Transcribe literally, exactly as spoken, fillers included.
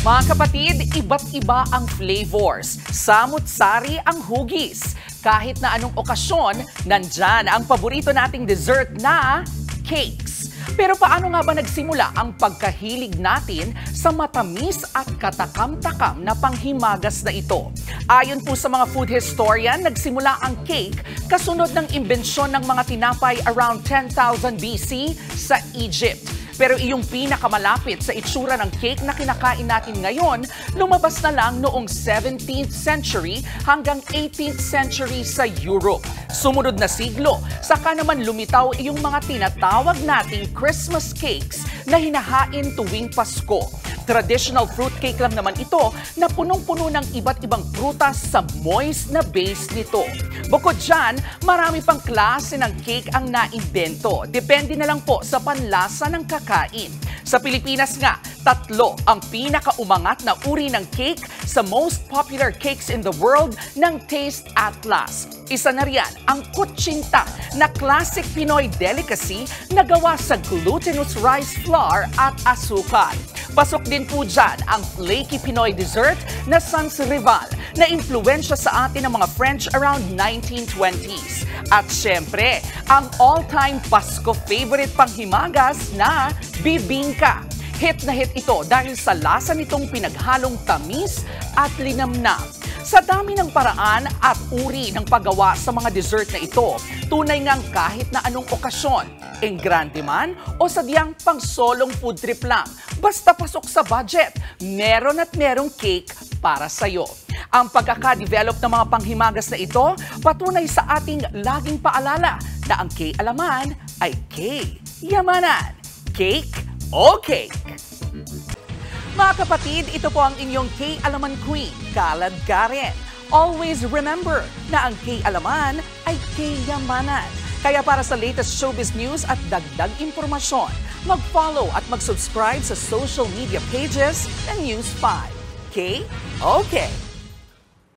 Mga kapatid, iba't iba ang flavors. Samut-sari ang hugis. Kahit na anong okasyon, nandyan ang paborito nating dessert na cakes. Pero paano nga ba nagsimula ang pagkahilig natin sa matamis at katakam-takam na panghimagas na ito? Ayon po sa mga food historian, nagsimula ang cake kasunod ng imbensyon ng mga tinapay around ten thousand B C sa Egypt. Pero iyong pinakamalapit sa itsura ng cake na kinakain natin ngayon, lumabas na lang noong seventeenth century hanggang eighteenth century sa Europe. Sumunod na siglo, saka naman lumitaw iyong mga tinatawag nating Christmas cakes na hinahain tuwing Pasko. Traditional fruitcake lang naman ito na punong-puno ng iba't ibang prutas sa moist na base nito. Bukod dyan, marami pang klase ng cake ang naimbento. Depende na lang po sa panlasa ng kakain. Sa Pilipinas nga, tatlo ang pinakaumangat na uri ng cake sa most popular cakes in the world ng Taste Atlas. Isa na riyan ang kutsinta na classic Pinoy delicacy na gawa sa glutinous rice flour at asukal. Pasok din po dyan ang flaky Pinoy dessert na Sans Rival na impluensya sa atin ng mga French around nineteen twenties. At syempre, ang all-time Pasko favorite panghimagas na bibingka. Hit na hit ito dahil sa lasa nitong pinaghalong tamis at linamnam. Sa dami ng paraan at uri ng paggawa sa mga dessert na ito, tunay ngang kahit na anong okasyon, engrande man o sadyang pang-solong food trip lang, basta pasok sa budget, meron at merong cake para sa'yo. Ang pagkaka-develop ng mga panghimagas na ito, patunay sa ating laging paalala na ang K-alaman ay K-yamanan. Cake o cake? Mga kapatid, ito po ang inyong K-alaman queen, Kalad Karen. Always remember na ang K-alaman ay K-yamanan. Kaya para sa latest showbiz news at dagdag impormasyon, mag-follow at mag-subscribe sa social media pages ng News five. K? Okay.